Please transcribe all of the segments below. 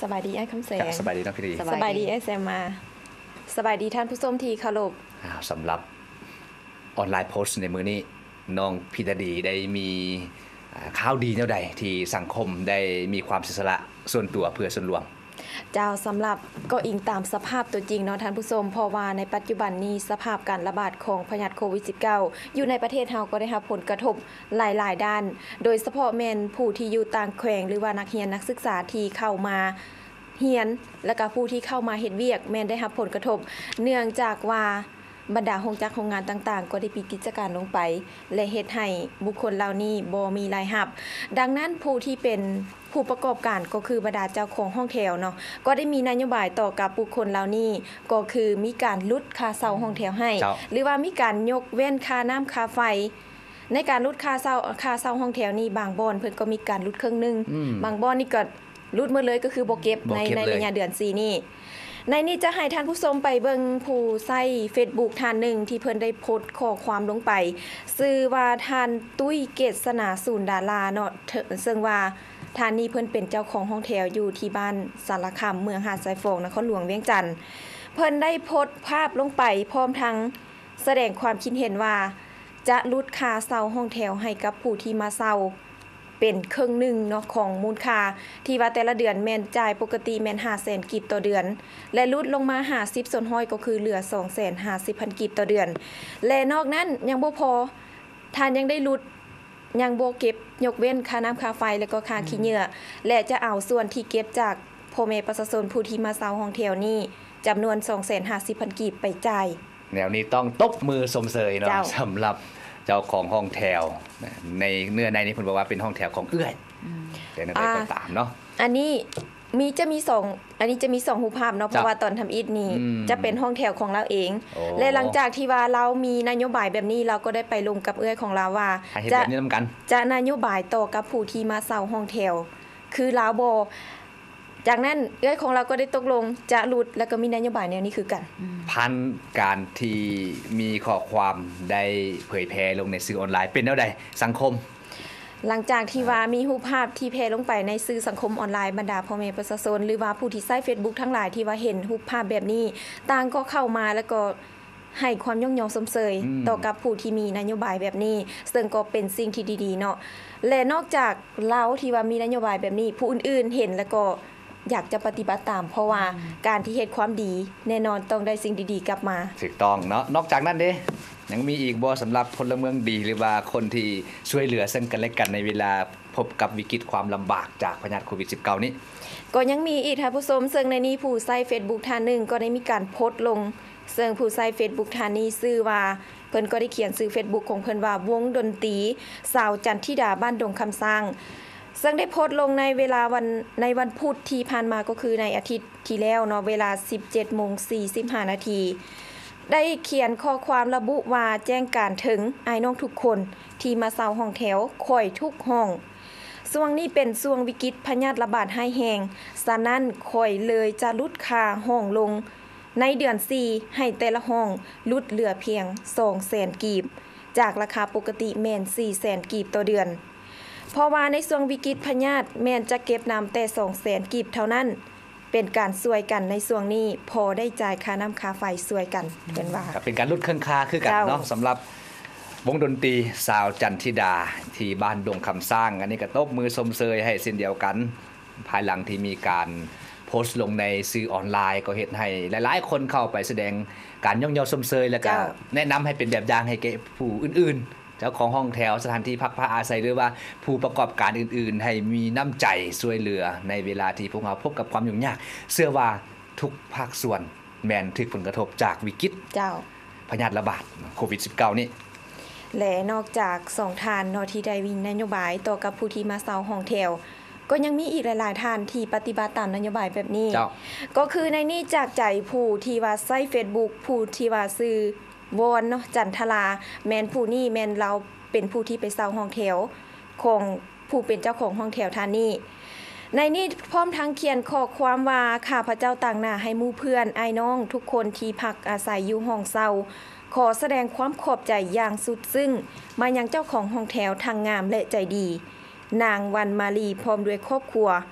บายดีไอ้คำแสงสบายดีน้องพี่ดีสบายดีไอ้แซมมาสบายดีท่านผู้ชมที่เคารพสำหรับออนไลน์โพสต์ในมือนี้น้องพี่ดีได้มีข่าวดีแนวใดที่สังคมได้มีความเสียสละส่วนตัวเพื่อส่วนรวมเจ้าสำหรับก็อิงตามสภาพตัวจริงเนาะท่านผู้ชมเพราะว่าในปัจจุบันนี้สภาพการระบาดของพยาธิโควิด -19 อยู่ในประเทศเฮาก็ได้รับผลกระทบหลายๆด้านโดยเฉพาะแม่นผู้ที่อยู่ต่างแขวงหรือว่านักเรียนนักศึกษาที่เข้ามาเรียนและก็ผู้ที่เข้ามาเฮ็ดเวียกแม่นได้รับผลกระทบเนื่องจากว่าบรรดาโรงจักรโรงงานต่างๆก็ได้ปิดกิจการลงไปและเฮ็ดให้บุคคลเหล่านี้บ่มีรายรับดังนั้นผู้ที่เป็นผู้ประกอบการก็คือบรรดาเจ้าของห้องแถวเนาะก็ได้มีนโยบายต่อกับบุคคลเหล่านี้ก็คือมีการลดค่าเช่าห้องแถวให้หรือว่ามีการยกเว้นค่าน้ำค่าไฟในการลดค่าเช่าห้องแถวนี้บางบ่อนเพิ่นก็มีการลดครึ่งนึงบางบ่อนนี่ก็ลดหมดเลยก็คือบ่เก็บในระยะเดือน4นี้ในนี้จะให้ท่านผู้ชมไปเบิ่งผู้ใช้ Facebook ท่านหนึ่งที่เพิ่นได้โพสต์ข้อความลงไปชื่อว่าท่านตุ้ยเกษณาศูนย์ดาราเนาะซึ่งว่าท่านนี้เพิ่นเป็นเจ้าของห้องแถวอยู่ที่บ้านสารคามเมืองหาดทรายโฟงนครหลวงเวียงจันทน์เพิ่นได้โพสต์ภาพลงไปพร้อมทั้งแสดงความคิดเห็นว่าจะลดค่าเช่าห้องแถวให้กับผู้ที่มาเช่าเป็นครึ่งนึงเนาะของมูลค่าที่ว่าแต่ละเดือนแม่นจ่ายปกติแม่น 500,000 กีบต่อเดือนและลดลงมา50ส่วนห้อยก็คือเหลือ 250,000 กีบต่อเดือนและนอกนั้นยังบ่พอท่านยังได้ลดยังบ่เก็บยกเว้นค่าน้ำค่าไฟแล้วก็ค่าขี้เหงื่อและจะเอาส่วนที่เก็บจากพ่อแม่ประชาชนผู้ที่มาเช่าห้องแถวนี้จำนวน 250,000 กีบไปจ่ายแนวนี้ต้องตบมือสมเสยเนาะสำหรับเจ้าของห้องแถวในเนื้อในนี้เพิ่นบอกว่าเป็นห้องแถวของเอื้อยแต่นั่นก็ตามเนาะอันนี้จะมี2รูปภาพเนาะเพราะว่าตอนทำอิฐนี่จะเป็นห้องแถวของเราเองและหลังจากที่ว่าเรามีนโยบายแบบนี้เราก็ได้ไปลงกับเอื้อยของเราว่าจะนโยบายต่อกับผู้ที่มาเช่าห้องแถวคือลาวบ่จากนั้นเอื้อยของเราก็ได้ตกลงจะหลุดแล้วก็มีนโยบายแนวนี้คือกันพันการที่มีข้อความได้เผยแพร่ลงในสื่อออนไลน์เป็นแนวใดสังคมหลังจากที่ว่ามีรูปภาพที่แพร่ลงไปในสื่อสังคมออนไลน์บรรดาพ่อแม่ประชาชนหรือว่าผู้ที่ใช้ Facebook ทั้งหลายที่ว่าเห็นรูปภาพแบบนี้ต่างก็เข้ามาแล้วก็ให้ความยกย่องสมเสยต่อกับผู้ที่มีนโยบายแบบนี้ซึ่งก็เป็นสิ่งที่ดีๆเนาะและนอกจากเราที่ว่ามีนโยบายแบบนี้ผู้อื่นๆเห็นแล้วก็อยากจะปฏิบัติตามเพราะว่าการที่เฮ็ดความดีแน่นอนต้องได้สิ่งดีๆกลับมาถูกต้องเนาะนอกจากนั้นเด้ยังมีอีกบ่สำหรับพลเมืองดีหรือว่าคนที่ช่วยเหลือซึ่งกันและกันในเวลาพบกับวิกฤตความลำบากจากพยาธิโควิด -19 นี้ก็ยังมีอีกท่านผู้ชมซึ่งในนี้ผู้ใช้ Facebook ท่านนึงก็ได้มีการโพสต์ลงซึ่งผู้ใช้ Facebook ท่านนี้ชื่อว่าเพิ่นก็ได้เขียนชื่อ Facebook ของเพิ่นว่าวงดนตรีสาวจันทิดาบ้านดงคำสร้างซึ่งได้โพสต์ลงในเวลาในวันพุธที่ผ่านมาก็คือในอาทิตย์ที่แล้วเนาะเวลา 17:45 นาทีได้เขียนข้อความระบุว่าแจ้งการถึงอ้ายน้องทุกคนที่มาเช่าห้องแถวข่อยทุกห้องช่วงนี้เป็นช่วงวิกฤตพยาธิระบาดร้ายแรงฉะนั้นข่อยเลยจะลดค่าห้องลงในเดือน4ให้แต่ละห้องลดเหลือเพียง 200,000 กีบจากราคาปกติแม่น 400,000 กีบต่อเดือนเพราะว่าในช่วงวิกฤตพยาธิแม่นจะเก็บน้ำแต่ 200,000 กีบเท่านั้นเป็นการช่วยกันในช่วงนี้พอได้จ่ายค่าน้ำค่าไฟช่วยกันเป็นว่าเป็นการลดเครื่องค่าคือกันเนาะสำหรับวงดนตรีสาวจันทิดาที่บ้านดงคำสร้างอันนี้ก็ตบมือสมเสยให้เช่นเดียวกันภายหลังที่มีการโพสต์ลงในสื่อออนไลน์ก็เฮ็ดให้หลายๆคนเข้าไปแสดงการย่องเยาสมเสยแล้วก็แนะนำให้เป็นแบบอย่างให้แก่ผู้อื่นๆเจ้าของห้องแถวสถานที่พักผ้าอาศัยหรือว่าผู้ประกอบการอื่นๆให้มีน้ำใจช่วยเหลือในเวลาที่พวกเราพบกับความยุ่งยากเชื่อว่าทุกภาคส่วนแม้นถูกผลกระทบจากวิกฤตพยาธิระบาดโควิด -19 นี่และนอกจาก2ท่านเนาะที่ได้มีนโยบายต่อกับผู้ที่มาเช่าห้องแถวก็ยังมีอีกหลายๆท่านที่ปฏิบัติตามนโยบายแบบนี้ก็คือในนี้จากใจผู้ที่ว่าใช้ Facebook ผู้ที่ว่าซื้อวอนเนาะจันทราแม่นผู้นี้แม่นเราเป็นผู้ที่ไปเช่าห้องแถวของผู้เป็นเจ้าของห้องแถวท่านนี้ในนี้พร้อมทั้งเขียนข้อความว่าข้าพเจ้าต่างหน้าให้หมู่เพื่อนอ้ายน้องทุกคนที่พักอาศัยอยู่ห้องเช่าขอแสดงความขอบใจอย่างสุดซึ้งมายังเจ้าของห้องแถวทางงามและใจดีนางวันมาลีพร้อมด้วยครอบครัว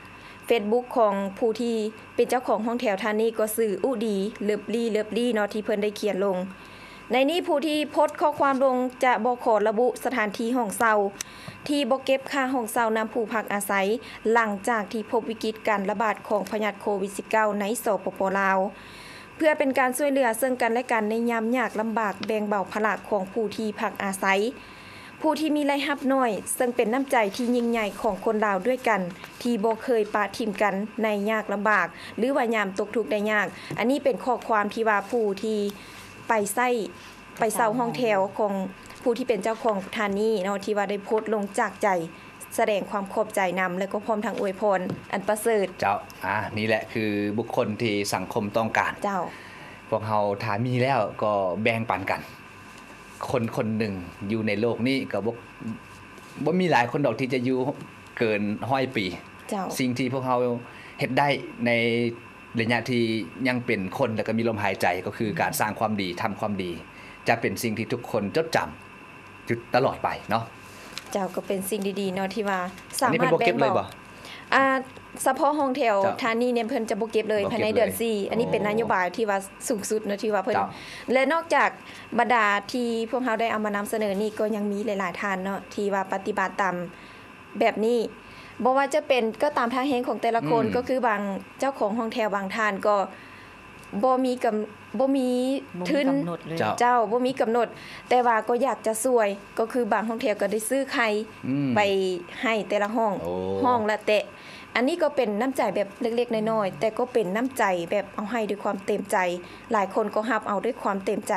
Facebook ของผู้ที่เป็นเจ้าของห้องแถวท่านนี้ก็สื่ออุดีเลิฟลี่เนาะที่เพิ่นได้เขียนลงในนี้ผู้ที่โพสต์ข้อความลงจะบ่ขอระบุสถานที่ห้องเช่าที่บ่เก็บค่าห้องเช่านำผู้พักอาศัยหลังจากที่พบวิกฤตการระบาดของพยาธิโควิด -19 ในสปป.ลาวเพื่อเป็นการช่วยเหลือซึ่งกันและกันในยามยากลำบากแบ่งเบาภาระของผู้ที่พักอาศัยผู้ที่มีรายรับน้อยซึ่งเป็นน้ำใจที่ยิ่งใหญ่ของคนลาวด้วยกันที่บ่เคยปะทิมกันในยากลำบากหรือว่ายามตกทุกข์ได้ยากอันนี้เป็นข้อความที่ว่าผู้ที่ไปเช่าห้องแถวของผู้ที่เป็นเจ้าของสถานีเนาะที่ว่าได้โพสต์ลงจากใจแสดงความขอบใจนำและก็พร้อมทั้งอวยพรอันประเสริฐเจ้านี่แหละคือบุคคลที่สังคมต้องการเจ้าพวกเราถ้ามีแล้วก็แบ่งปันกันคนคนหนึ่งอยู่ในโลกนี้ก็บ่มีหลายคนดอกที่จะอยู่เกิน100 ปีสิ่งที่พวกเราเฮ็ดได้ในระยะที่ยังเป็นคนแล้วก็มีลมหายใจก็คือการสร้างความดีทำความดีจะเป็นสิ่งที่ทุกคนจดจำอยู่ตลอดไปเนาะเจ้าก็เป็นสิ่งดีๆเนาะที่ว่าสามารถแบ่งเบาเฉพาะห้องแถวทานีเนี่ยเพิ่นจะบ่เก็บเลยภายในเดือน4อันนี้เป็นนโยบายที่ว่าสูงสุดนะที่ว่าเพิ่นและนอกจากบรรดาที่พวกเราได้เอามานำเสนอนี่ก็ยังมีหลายๆท่านเนาะที่ว่าปฏิบัติตามแบบนี้บ่ว่าจะเป็นก็ตามทางแฮงของแต่ละคนก็คือบางเจ้าของห้องแถวบางท่านก็บ่มีทุนเจ้าบ่มีกำหนดแต่ว่าก็อยากจะช่วยก็คือบางห้องแถวก็ได้ซื้อไข่ไปให้แต่ละห้องละแต่อันนี้ก็เป็นน้ำใจแบบเล็กๆน้อยๆแต่ก็เป็นน้ำใจแบบเอาให้ด้วยความเต็มใจหลายคนก็รับเอาด้วยความเต็มใจ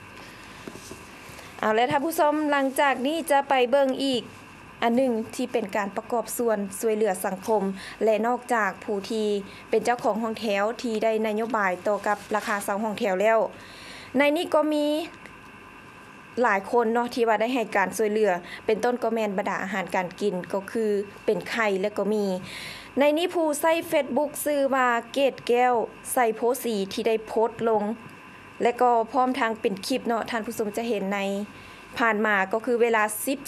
เอาแล้วท่านผู้ชมหลังจากนี้จะไปเบิ่งอีกอันหนึ่งที่เป็นการประกอบส่วนช่วยเหลือสังคมและนอกจากผู้ที่เป็นเจ้าของห้องแถวที่ได้นโยบายต่อกับราคาเช่าห้องแถวแล้วในนี้ก็มีหลายคนเนาะที่ว่าได้ให้การช่วยเหลือเป็นต้นก็แม่นบรรดาอาหารการกินก็คือเป็นไข่และก็มีในนี้ผู้ใช้ Facebook ชื่อว่าเกตแก้วใส่โพสต์สีที่ได้โพสต์ลงและก็พร้อมทางเป็นคลิปเนาะท่านผู้ชมจะเห็นในผ่านมาก็คือเวลา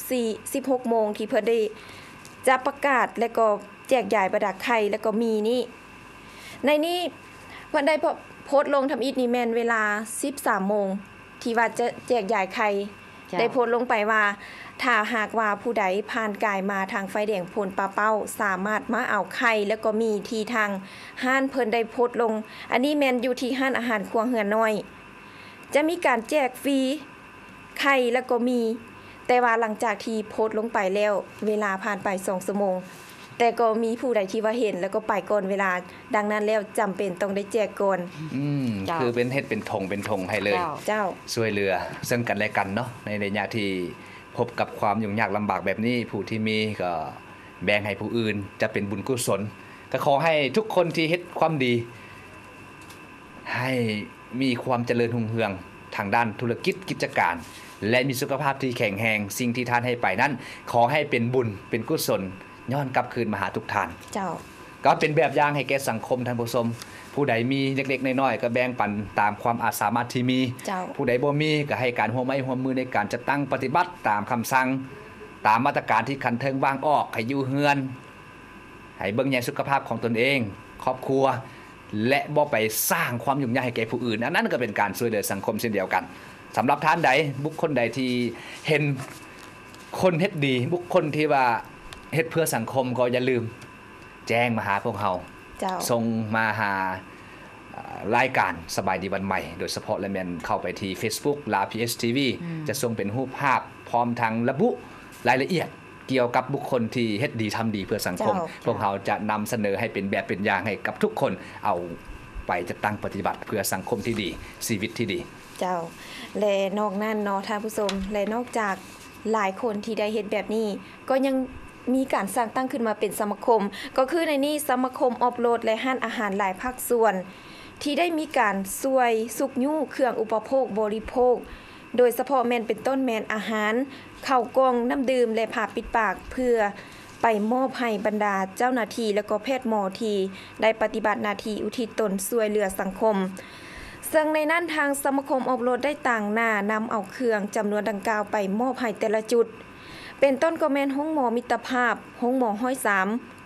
16 โมงที่เพิ่นได้จะประกาศและก็แจกจ่ายบรรดาไข่และก็มีนี่ในนี้เพิ่นได้โพสต์ลงทำอิฐนี่แม่นเวลา 13 โมงที่ว่าจะแจกจ่ายไข่ได้โพสต์ลงไปว่าถ้าหากว่าผู้ใดผ่านกายมาทางไฟแดงพลปาเป้าสามารถมาเอาไข่แล้วก็มีที่ทางห้านเพิ่นได้โพสต์ลงอันนี้แม่นอยู่ที่ห้านอาหารครัวเฮือนน้อยจะมีการแจกฟรีไข่แล้วก็มีแต่ว่าหลังจากที่โพสต์ลงไปแล้วเวลาผ่านไป2 ชั่วโมงแต่ก็มีผู้ใดที่ว่าเห็นแล้วก็ไปก่อนเวลาดังนั้นแล้วจำเป็นต้องได้แจกก่อนคือเป็นเฮ็ดเป็นธงให้เลยเจ้าช่วยเหลือซึ่งกันและกันเนาะในระยะที่พบกับความยุ่งยากลำบากแบบนี้ผู้ที่มีก็แบ่งให้ผู้อื่นจะเป็นบุญกุศลก็ขอให้ทุกคนที่เฮ็ดความดีให้มีความเจริญรุ่งเรืองทางด้านธุรกิจกิจการและมีสุขภาพที่แข็งแรงสิ่งที่ท่านให้ไปนั้นขอให้เป็นบุญเป็นกุศลย้อนกลับคืนมาหาทุกท่านเจ้าก็เป็นแบบอย่างให้แก่สังคมท่านผู้ชมผู้ใดมีเล็กๆน้อยๆก็แบ่งปันตามความอาจสามารถที่มีผู้ใดบ่มีก็ให้การร่วมไม้ร่วมมือในการจัดตั้งปฏิบัติตามคำสั่งตามมาตรการที่คันเทิงวางออกให้อยู่เฮือนให้เบิ่งแยงสุขภาพของตนเองครอบครัวและบ่ไปสร้างความยุ่งยากให้แก่ผู้อื่นอันนั้นก็เป็นการช่วยเหลือสังคมเช่นเดียวกันสำหรับท่านใดบุคคลใดที่เห็นคนเฮ็ดดีบุคคลที่ว่าเฮ็ดเพื่อสังคมก็อย่าลืมแจ้งมาหาพวกเราส่งมาหารายการสบายดีวันใหม่โดยเฉพาะและแม่นเข้าไปที่ Facebook ลา PSTV จะส่งเป็นรูปภาพพร้อมทั้งระบุรายละเอียดเกี่ยวกับบุคคลที่เฮ็ดดีทำดีเพื่อสังคมพวกเราจะนำเสนอให้เป็นแบบเป็นอย่างให้กับทุกคนเอาไปจะตั้งปฏิบัติเพื่อสังคมที่ดีชีวิตที่ดีเจ้าและนอกนั้นเนาะท่านผู้ชมและนอกจากหลายคนที่ได้เฮ็ดแบบนี้ก็ยังมีการสร้างตั้งขึ้นมาเป็นสมาคมก็คือในนี้สมาคมออฟโรดและห้านอาหารหลายภาคส่วนที่ได้มีการช่วยสุกยู่เครื่องอุปโภคบริโภคโดยเฉพาะแม่นเป็นต้นแม่นอาหารข้าวกล่องน้ำดื่มและผ้าปิดปากเพื่อไปมอบให้บรรดาเจ้าหน้าที่และก็แพทย์หมอที่ได้ปฏิบัติหน้าที่อุทิศตนช่วยเหลือสังคมซึ่งในนั้นทางสมาคมออฟโรดได้ต่างหน้านำเอาเครื่องจำนวนดังกล่าวไปมอบให้แต่ละจุดเป็นต้นก็แม่นห้องหมอมิตรภาพห้องหมอห้อย3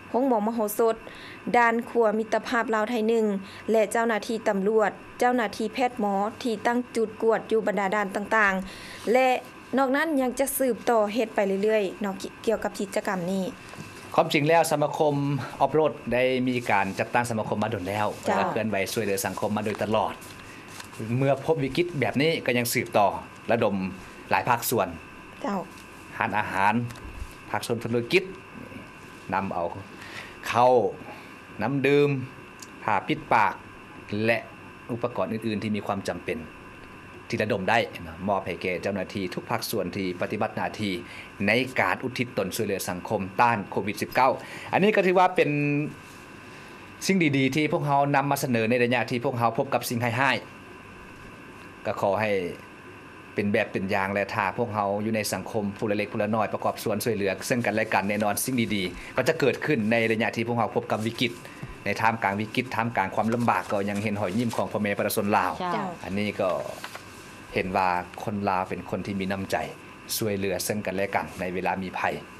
ห้องหมอมโหสถด้านครัวมิตรภาพลาวไทย1และเจ้าหน้าที่ตำรวจเจ้าหน้าที่แพทย์หมอที่ตั้งจุดกวดอยู่บรรดาด่านต่างๆและนอกนั้นยังจะสืบต่อเฮ็ดไปเรื่อยๆเนาะเกี่ยวกับกิจกรรมนี้ความจริงแล้วสมาคมออฟโรดได้มีการจัดตั้งสมาคมมาโดนแล้วจ้าและเคลื่อนไหวช่วยเหลือสังคมมาโดยตลอด เมื่อพบวิกฤตแบบนี้ก็ยังสืบต่อระดมหลายภาคส่วนเจ้าหารอาหารภาคส่วนธุรกิจนำเอาเข้าวน้ำดื่มผ้าปิดปากและอุปกรณ์อื่นๆที่มีความจำเป็นที่ระดมได้มอบให้แก่เจ้าหน้าที่ทุกภาคส่วนที่ปฏิบัติหน้าที่ในการอุทิศตนช่วยเหลือสังคมต้านโควิด -19 อันนี้ก็ถือว่าเป็นสิ่งดีๆที่พวกเรานำมาเสนอในระยะที่พวกเราพบกับสิ่งให้ก็ขอให้เป็นแบบเป็นอย่างและถ้าพวกเราอยู่ในสังคมผู้เล็กผู้น้อยประกอบส่วนช่วยเหลือซึ่งกันและกันแน่นอนสิ่งดีๆก็จะเกิดขึ้นในระยะที่พวกเราพบกับวิกฤตในท่ามกลางวิกฤตท่ามกลางความลำบากก็ยังเห็นหอยยิ้มของพ่อแม่ประชาชนลาวเจ้าอันนี้ก็เห็นว่าคนลาวเป็นคนที่มีน้ำใจช่วยเหลือซึ่งกันและกันในเวลามีภัย